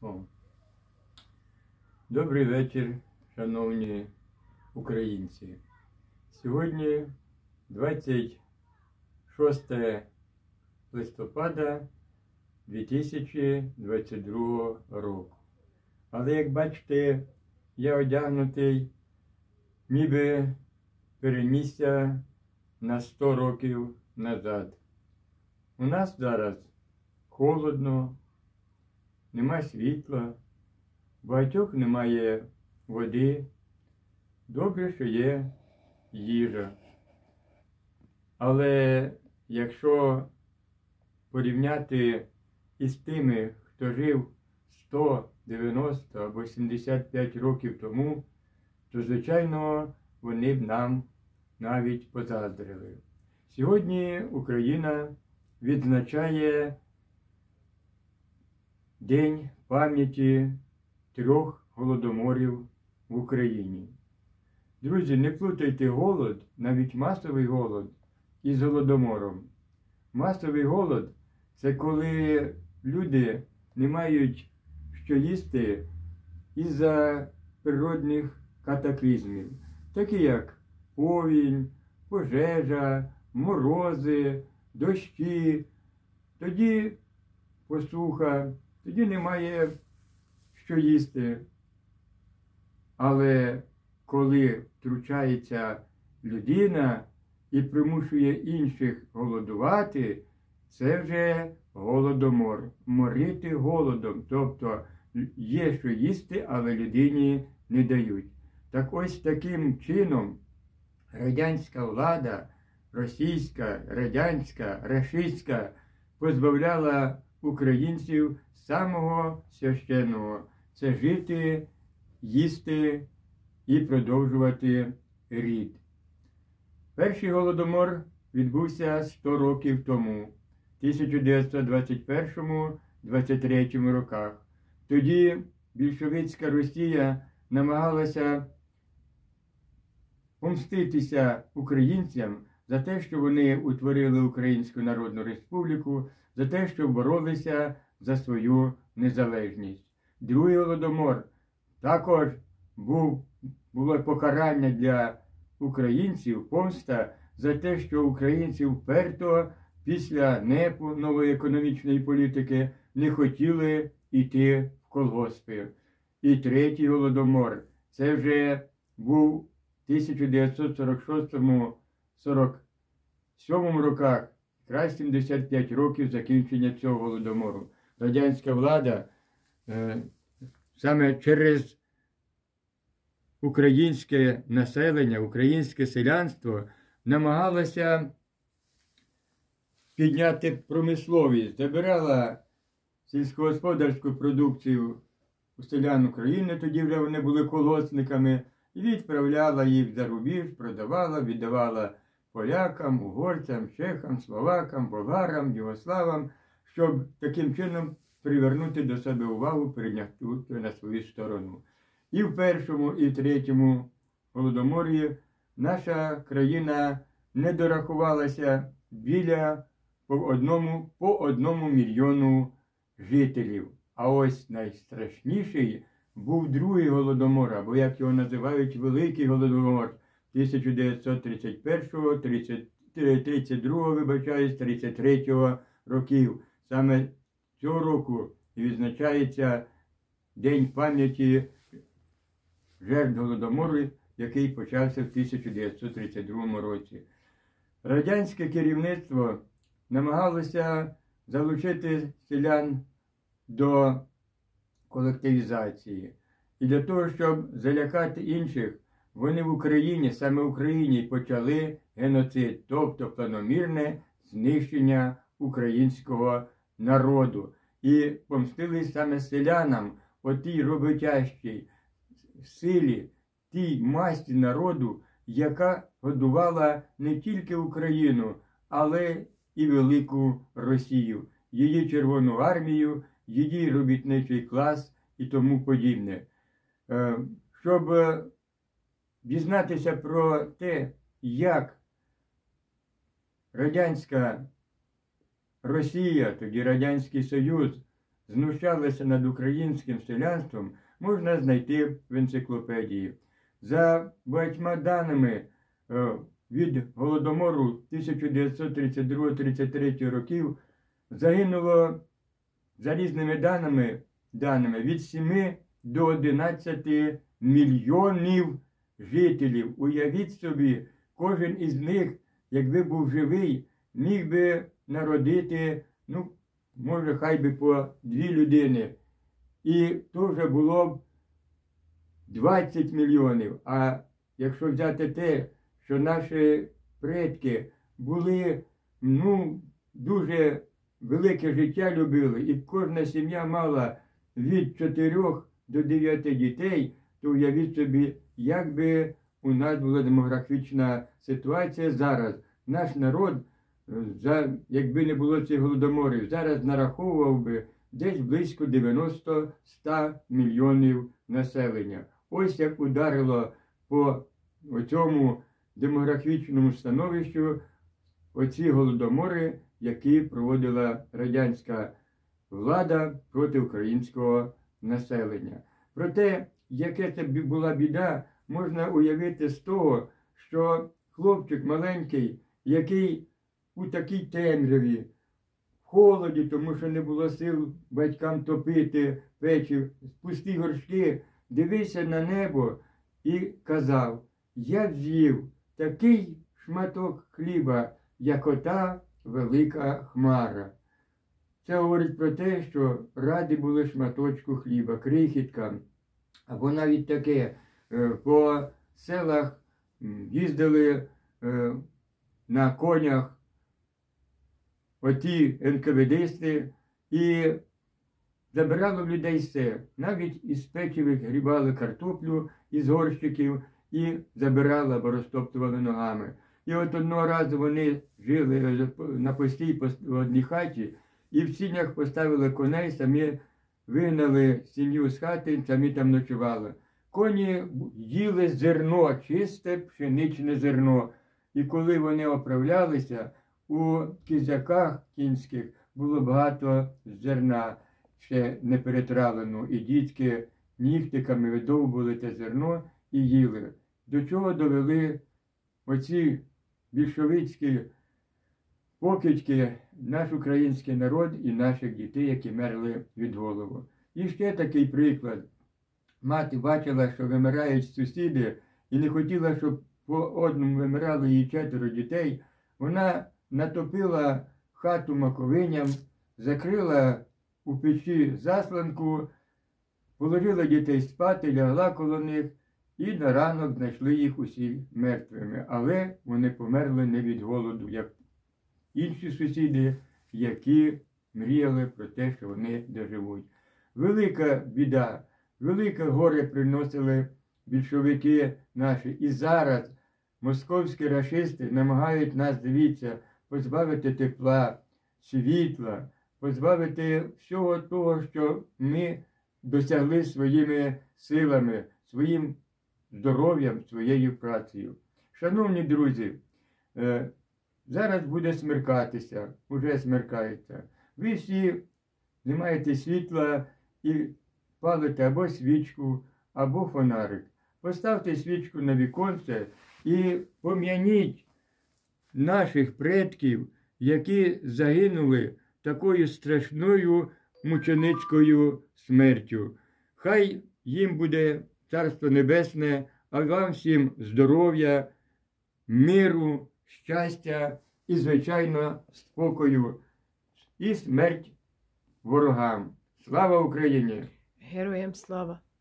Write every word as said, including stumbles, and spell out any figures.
О. Добрий вечір, шановні українці. Сьогодні двадцять шостого листопада дві тисячі двадцять другого року. Але, як бачите, я одягнутий, ніби перенісся на сто років назад. У нас зараз холодно, нема світла, багатьох немає води. Добре, що є їжа. Але якщо порівняти із тими, хто жив сто, дев'яносто або сімдесят п'ять років тому, то, звичайно, вони б нам навіть позаздрили. Сьогодні Україна відзначає День пам'яті трьох голодоморів в Україні. Друзі, не плутайте голод, навіть масовий голод, із голодомором. Масовий голод – це коли люди не мають що їсти із-за природних катаклізмів, такі як повінь, пожежа, морози, дощі, тоді посуха, тоді немає що їсти. Але коли втручається людина і примушує інших голодувати, це вже голодомор. Морити голодом, тобто є що їсти, але людині не дають. Так ось таким чином радянська влада, російська, радянська, рашистська, позбавляла українців самого священного – це жити, їсти і продовжувати рід. Перший голодомор відбувся сто років тому, в тисяча дев'ятсот двадцять першому - двадцять третьому роках. Тоді більшовицька Росія намагалася помститися українцям за те, що вони утворили Українську Народну Республіку, за те, що боролися за свою незалежність. Другий голодомор також був, було покарання для українців, помста за те, що українці вперто після НЕПу, нової економічної політики, не хотіли йти в колгоспи. І третій голодомор – це вже був в тисяча дев'ятсот сорок шостому - сорок сьомому роках, якраз сімдесят п'ять років закінчення цього голодомору. Радянська влада е, саме через українське населення, українське селянство намагалася підняти промисловість, забирала сільськогосподарську продукцію у селян України, тоді вже вони були колгоспниками, і відправляла їх за рубіж, продавала, віддавала полякам, угорцям, чехам, словакам, болгарам, югославам, щоб таким чином привернути до себе увагу, прийняти на свою сторону. І в першому, і в третьому голодоморі наша країна не дорахувалася біля по одному, по одному мільйону жителів. А ось найстрашніший був другий голодомор, або як його називають, Великий голодомор тисяча дев'ятсот тридцять першого - тридцять другого, вибачаюсь, тридцять третього років. Саме цього року відзначається День пам'яті жертв голодомору, який почався в тисяча дев'ятсот тридцять другому році. Радянське керівництво намагалося залучити селян до колективізації. І для того, щоб залякати інших, вони в Україні, саме в Україні, почали геноцид, тобто планомірне знищення українського народу. І помстили саме селянам, отій роботящій силі, тій масті народу, яка годувала не тільки Україну, але і велику Росію, її Червону армію, її робітничий клас і тому подібне. Щоб дізнатися про те, як радянська Росія, тоді Радянський Союз, знущалися над українським селянством, можна знайти в енциклопедії. За багатьма даними, від Голодомору тисяча дев'ятсот тридцять другого тридцять третього років загинуло, за різними даними, даними від семи до одинадцяти мільйонів жителів. Уявіть собі, кожен із них, якби був живий, міг би народити, ну, може, хай би по дві людини. І то вже було б двадцять мільйонів. А якщо взяти те, що наші предки були, ну, дуже велике життя любили, і кожна сім'я мала від чотирьох до дев'яти дітей, то уявіть собі, як би у нас була демографічна ситуація зараз. Наш народ, якби не було цих голодоморів, зараз нараховував би десь близько дев'яносто-сто мільйонів населення. Ось як ударило по цьому демографічному становищу оці голодомори, які проводила радянська влада проти українського населення. Проте, яке це була біда, можна уявити з того, що хлопчик маленький, який у такій темряві, в холоді, тому що не було сил батькам топити печі, пусті горшки, дивився на небо і казав: я з'їв такий шматок хліба, як ота велика хмара. Це говорить про те, що раді були шматочку хліба, крихітка, або навіть таке. По селах їздили на конях оті ен ка ве дисти і забирали в людей все. Навіть із печивих грібали картоплю із горщиків і забирали або розтоптували ногами. І от одного разу вони жили на постій в одній хаті, і в сінях поставили коней, самі вигнали сім'ю з хати, самі там ночували. Коні їли зерно, чисте пшеничне зерно. І коли вони оправлялися, у кізяках кінських було багато зерна, ще не перетравлено. І дітки нігтиками видовбували те зерно і їли. До чого довели оці більшовицькі покидьки наш український народ і наших дітей, які мерли від голоду. І ще такий приклад. Мати бачила, що вимирають сусіди, і не хотіла, щоб по одному вимирали її четверо дітей. Вона натопила хату маковиням, закрила у печі засланку, положила дітей спати, лягла коло них, і на ранок знайшли їх усі мертвими. Але вони померли не від голоду, як інші сусіди, які мріяли про те, що вони доживуть. Велика біда, велике горе приносили більшовики наші. І зараз московські рашисти намагають нас, дивіться, позбавити тепла, світла, позбавити всього того, що ми досягли своїми силами, своїм здоров'ям, своєю працею. Шановні друзі, зараз буде смеркатися, уже смеркається. Ви всі не маєте світла і палите або свічку, або фонарик. Поставте свічку на віконце і пом'яніть наших предків, які загинули такою страшною мученицькою смертю. Хай їм буде Царство Небесне, а вам всім здоров'я, миру, щастя і, звичайно, спокою і смерть ворогам. Слава Україні! Героям слава!